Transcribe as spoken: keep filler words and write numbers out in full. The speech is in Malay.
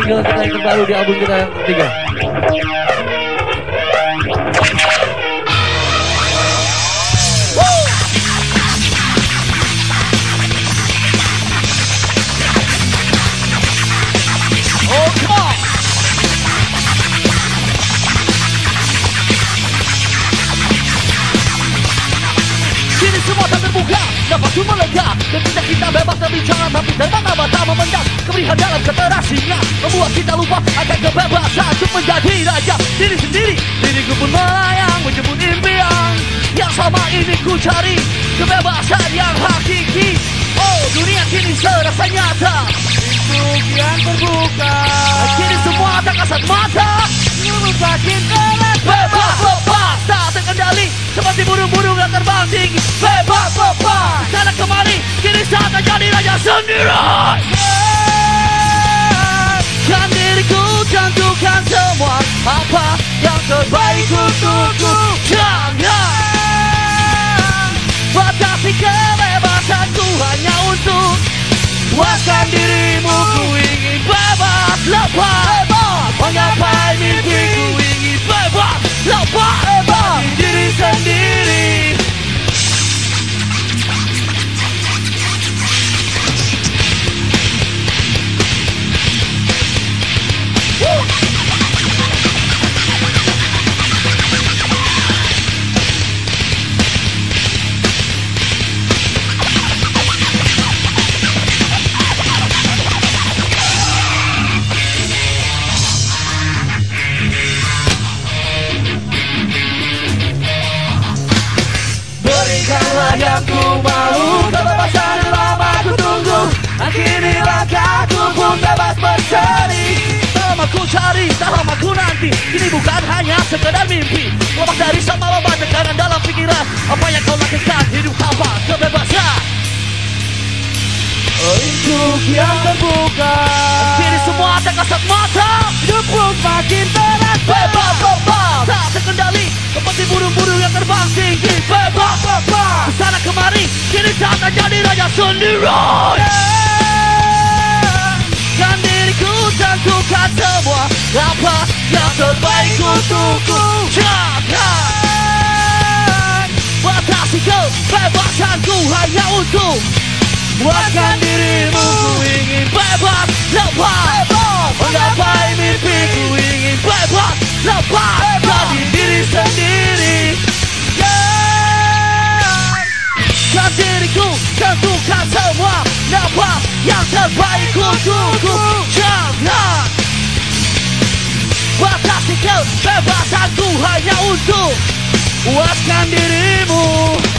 single kita yang terbaru di album kita yang ketiga. Dapat cuma lega ketika kita bebas berbicara, tapi terbang mata memendam kemerihan dalam keterasingan, membuat kita lupa akan kebebasan untuk menjadi raja diri sendiri. Diriku pun melayang menjemput impian yang sama ini ku cari, kebebasan yang hakiki. Oh, dunia kini serasa nyata, pintu yang terbuka, kini semua tak kasat mata, makin keras. Bebas lepas tak terkendali seperti burung-burung yang terbang tinggi. Bebas lepas sana kemari, kini saatnya jadi raja sendiri. Kan diriku tentukan semua apa yang terbaik untukku. Jangan batasi kebebasanku hanya untuk puaskan dirimu. Ku ingin bebas lepas, menggapai mimpiku. Ingin bebas lepas, bebas diri sendiri. Yang ku mau, kebebasan yang lama ku tunggu. Kini langkahku pun bebas berseri. Tak lama ku cari, tak lama ku nanti. Ini bukan hanya sekedar mimpi. Lepas dari sama lomba tekanan dalam pikiran. Apa yang kau lakukan, hidup tanpa kebebasan. Untuk yang terbuka, kini semua tak kasat mata. Hidup pun makin berat. Bebas, bebas, tak terkendali seperti burung-burung yang terbang tinggi. Bebas, bebas, sana kemari, kini saatnya jadi raja sendiri. Kan diriku tentukan semua apa yang terbaik untukku. Jangan batasi kebebasanku hanya untuk puaskan dirimu. Ku ingin bebas lepas, menggapai mimpiku. Ingin bebas lepas, jadi diri sendiri. Kan diriku tentukan semua apa yang terbaik untukku. Jangan batasi kebebasanku hanya untuk puaskan dirimu.